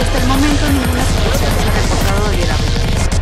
hasta el momento ninguna situación se ha reportado de violencia.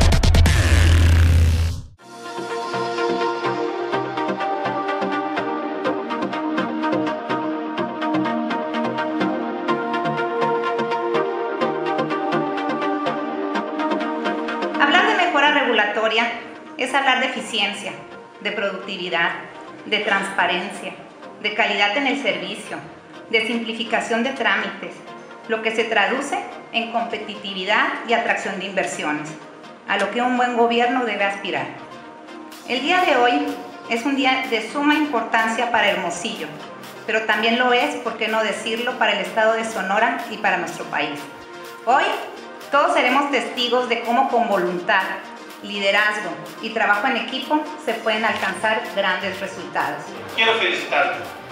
Hablar de mejora regulatoria es hablar de eficiencia, de productividad, de transparencia, de calidad en el servicio, de simplificación de trámites, lo que se traduce en competitividad y atracción de inversiones, a lo que un buen gobierno debe aspirar. El día de hoy es un día de suma importancia para Hermosillo, pero también lo es, por qué no decirlo, para el estado de Sonora y para nuestro país. Hoy todos seremos testigos de cómo con voluntad, liderazgo y trabajo en equipo se pueden alcanzar grandes resultados. Quiero felicitarlo,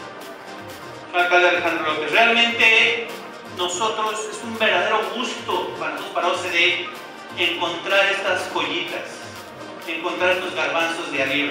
alcalde Alejandro López. Realmente nosotros, es un verdadero gusto para nosotros, para OCDE, encontrar estas joyitas, encontrar estos garbanzos de arriba.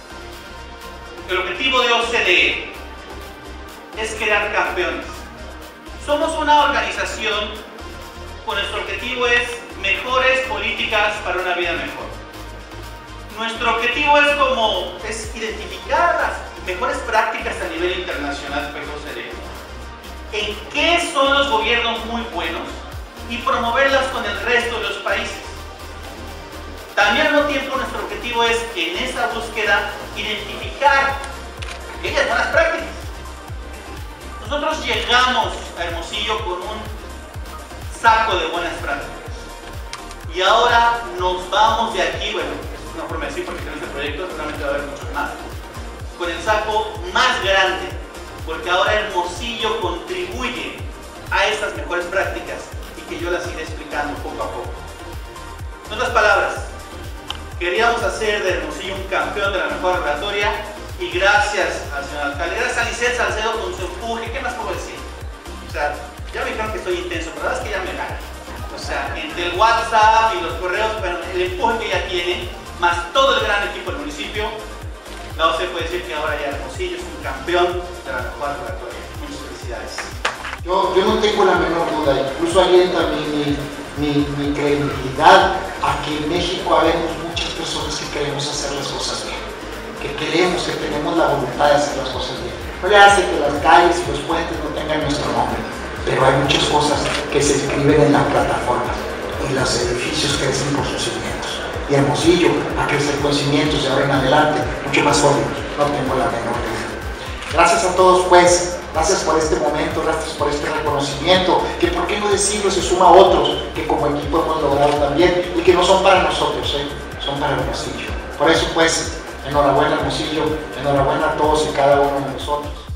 El objetivo de OCDE es crear campeones. Somos una organización con nuestro objetivo es mejores políticas para una vida mejor. Nuestro objetivo es identificar las mejores prácticas a nivel internacional para OCDE, en qué son los gobiernos muy buenos y promoverlas con el resto de los países. También al mismo tiempo nuestro objetivo es en esa búsqueda identificar aquellas buenas prácticas. Nosotros llegamos a Hermosillo con un saco de buenas prácticas y ahora nos vamos de aquí, bueno, es una forma de decir porque en este proyecto seguramente va a haber muchos más, con el saco más grande, porque ahora Hermosillo contribuye a estas mejores prácticas y que yo las iré explicando poco a poco. En otras palabras, queríamos hacer de Hermosillo un campeón de la mejora regulatoria y gracias al señor alcalde, gracias a Lisette Salcedo con su empuje, ¿qué más puedo decir? O sea, ya me dijeron que soy intenso, pero la verdad es que ya me gana. O sea, entre el WhatsApp y los correos, bueno, el empuje que ella tiene, más todo el gran equipo del municipio, la OCDE puede decir que ahora ya Hermosillo es un campeón de la mejora regulatoria. Muchas felicidades. Yo no tengo la menor duda, incluso alienta mi credibilidad a que en México habemos muchas personas que queremos hacer las cosas bien, que queremos, que tenemos la voluntad de hacer las cosas bien. No le hace que las calles y los puentes no tengan nuestro nombre, pero hay muchas cosas que se escriben en las plataformas y los edificios crecen por sus cimientos. Y Hermosillo va a crecer con cimientos de ahora en adelante mucho más sólidos, no tengo la menor duda. Gracias a todos pues, gracias por este momento, gracias por este reconocimiento, que por qué no decirlo, se suma a otros que como equipo hemos logrado también y que no son para nosotros, son para Hermosillo. Por eso pues, enhorabuena Hermosillo, enhorabuena a todos y cada uno de nosotros.